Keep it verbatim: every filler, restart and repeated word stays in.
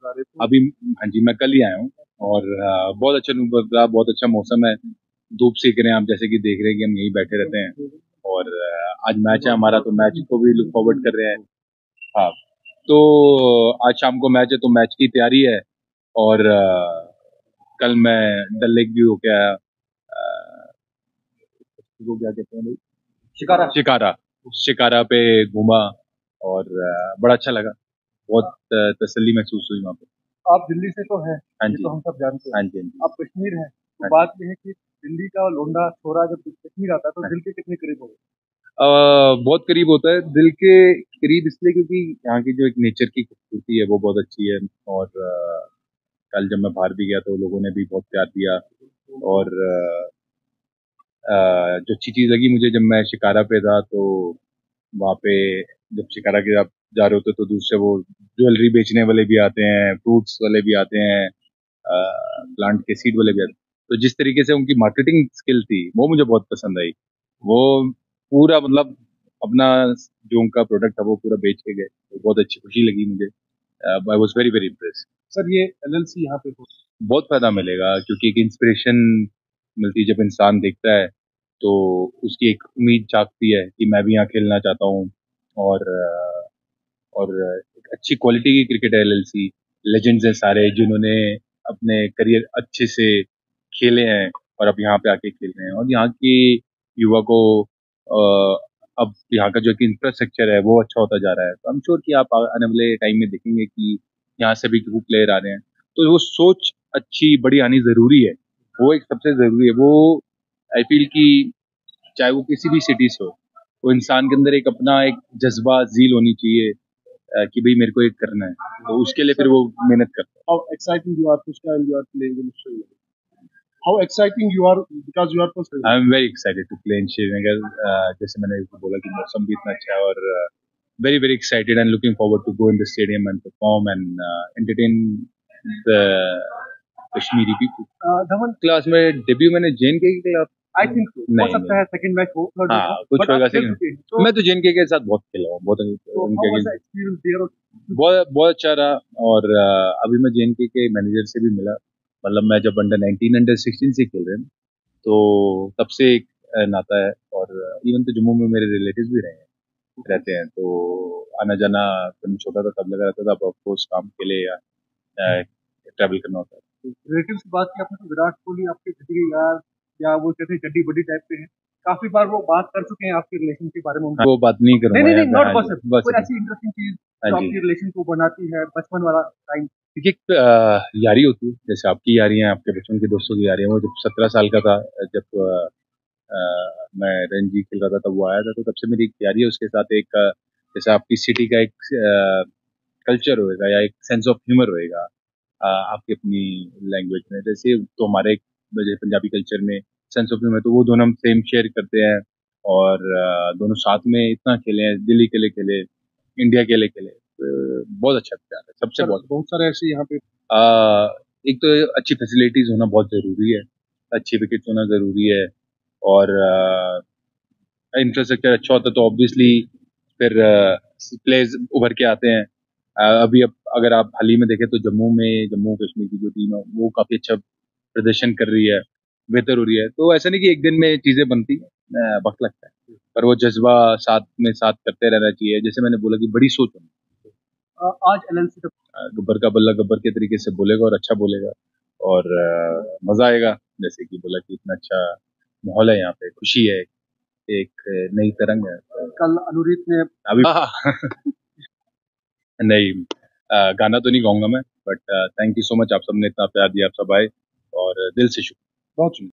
बता रहे थे। अभी हाँ जी, मैं कल ही आया हूँ और अ, बहुत अच्छा अनुभव रहा, बहुत अच्छा मौसम है, धूप सेक रहे हैं आप, जैसे कि देख रहे हैं कि हम यहीं बैठे रहते हैं और अ, आज मैच है हमारा, तो मैच को भी लुक फॉरवर्ड कर रहे हैं। हाँ, तो आज शाम को मैच है, तो मैच की तैयारी है और अ, कल मैं डल लेक भी होके आया, अ, उसको क्या कहते हैं भाई, शिकारा। शिकारा। शिकारा पे घूमा और अ, बड़ा अच्छा लगा, बहुत अ, तसल्ली महसूस हुई वहाँ पे। आप दिल्ली से तो हैं, हाँ ये जी, तो हम सब जानते हैं। हाँ जी, हाँ जी, आप कश्मीर हैं, तो हाँ बात ये है कि दिल्ली का लोंडा छोरा जब कश्मीर आता है तो जी। दिल के कितने करीब हो गए? अ, बहुत करीब होता है, दिल के करीब इसलिए क्योंकि यहाँ की जो एक नेचर की खूबसूरती है वो बहुत अच्छी है और अ, कल जब मैं बाहर भी गया तो लोगों ने भी बहुत प्यार दिया और अ, अ, जो अच्छी चीज़ लगी मुझे जब मैं शिकारा पे था, तो वहाँ पे जब शिकारा के आप जा रहे होते तो दूसरे वो ज्वेलरी बेचने वाले भी आते हैं, फ्रूट्स वाले भी आते हैं, प्लांट के सीड वाले भी आते हैं। तो जिस तरीके से उनकी मार्केटिंग स्किल थी वो मुझे बहुत पसंद आई। वो पूरा मतलब अपना जो उनका प्रोडक्ट था वो पूरा बेच के गए, तो बहुत अच्छी खुशी लगी मुझे। I was very very impress. Sir ये एलएलसी यहाँ पे हो, बहुत फायदा मिलेगा क्योंकि एक इंस्पिरेशन मिलती है जब इंसान देखता है, तो उसकी एक उम्मीद जागती है कि मैं भी यहाँ खेलना चाहता हूँ और अ, और एक अच्छी क्वालिटी की क्रिकेट है एलएलसी। लेजेंड्स हैं सारे जिन्होंने अपने करियर अच्छे से खेले हैं और अब यहाँ पे आके खेल रहे हैं और यहाँ की युवा को अ, अब यहाँ का जो कि इंफ्रास्ट्रक्चर है वो अच्छा होता जा रहा है, तो आई एम श्योर कि आप आने वाले टाइम में देखेंगे कि यहाँ से भी खूब प्लेयर आ रहे हैं। तो वो सोच अच्छी बड़ी आनी जरूरी है, वो एक सबसे जरूरी है। वो आई फील कि चाहे वो किसी भी सिटी से हो, वो इंसान के अंदर एक अपना एक जज्बा जील होनी चाहिए अ, कि भाई मेरे को एक करना है, तो उसके लिए फिर वो मेहनत करता है। how exciting you are to stand you are playing in Australia. How exciting you are because you are from Sri Lanka. I am very excited to play in Srinagar, जैसे मैंने बोला कि मौसम भी इतना अच्छा है और very very excited and looking forward to go in the stadium and perform and entertain the Kashmiri people. Uh, Dhawan, class में डेब्यू मैंने जेन के खिलाफ, I think so. हो नहीं सकता नहीं, है सेकंड मैच हो, थर्ड मैच हो, हाँ कुछ but आप होगा खेल सेकंड। चुके हैं. तो मैं तो जेन के साथ बहुत खेला हूँ, बहुत so उनके how was the against experience there? बहुत बहुत अच्छा रहा और अ, अभी मैं जेएनके के मैनेजर से भी मिला, मतलब मैं जब अंडर नाइनटीन अंडर सिक्सटीन से खेल रहे हैं तो तब से एक अ, नाता है और इवन तो जम्मू में मेरे रिलेटिव्स भी रहे हैं रहते हैं, तो आना जाना जब मैं छोटा था तब लगा रहता था, अब ऑफकोर्स काम के लिए या ट्रैवल करना होता है। रिलेटिव्स की बात की आपने तो विराट कोहली आपके जिगरी यार या वो कहते हैं चड्डी बड्डी टाइप पे हैं. काफी बार वो बात कर चुके हैं आपके रिलेशन के बारे में. हाँ, वो बात नहीं नहीं करूंगा नहीं यहाँ नहीं पे। नॉट हाँ जी, पॉसिबल. बस कोई ऐसी इंटरेस्टिंग चीज हाँ जो जी, आपके रिलेशन को बनाती है बचपन वाला टाइम. देखिए एक अ, यारी होती है, जैसे आपकी यारी है, आपके बचपन के दोस्तों की यारी है। वो जब सत्रह साल का था, जब अ, अ, मैं रणजी खेल रहा था तब वो आया था, तो तब से मेरी एक यारी है उसके साथ। एक अ, जैसे आपकी सिटी का एक कल्चर होएगा या एक सेंस ऑफ ह्यूमर होएगा अ, आपकी अपनी लैंग्वेज में, जैसे तो हमारे एक जैसे पंजाबी कल्चर में सेंस ऑफ ह्यूमर, तो वो दोनों हम सेम शेयर करते हैं और अ, दोनों साथ में इतना खेले हैं, दिल्ली के लिए खेले, इंडिया के लिए खेले, तो बहुत अच्छा प्यार है सबसे। सर बहुत बहुत सारे ऐसे यहाँ पे अ, एक तो अच्छी फैसिलिटीज होना बहुत जरूरी है, अच्छी विकेट होना जरूरी है और इंफ्रास्ट्रक्चर अच्छा होता है तो ऑब्वियसली फिर प्लेयर्स उभर के आते हैं। अ, अभी अब अगर आप हाल ही में देखें तो जम्मू में जम्मू कश्मीर की जो टीम है वो काफी अच्छा प्रदर्शन कर रही है, बेहतर हो रही है। तो ऐसा नहीं कि एक दिन में चीजें बनती हैं, अ, वक्त लगता है, पर वो जज्बा साथ में साथ करते रहना चाहिए। जैसे मैंने बोला कि बड़ी सोच होनी, अ, आज एलएलसी का अ, गब्बर का बल्ला गब्बर के तरीके से बोलेगा और अच्छा बोलेगा और अ, मजा आएगा। जैसे कि बोला कि इतना अच्छा माहौल है यहाँ पे, खुशी है, एक नई तरंग है। कल अनुरीत ने अभी नहीं, अ, गाना तो नहीं गाऊंगा मैं, but thank you so much, आप सबने इतना प्यार दिया, आप सब आए और दिल से शुक्रिया। बहुत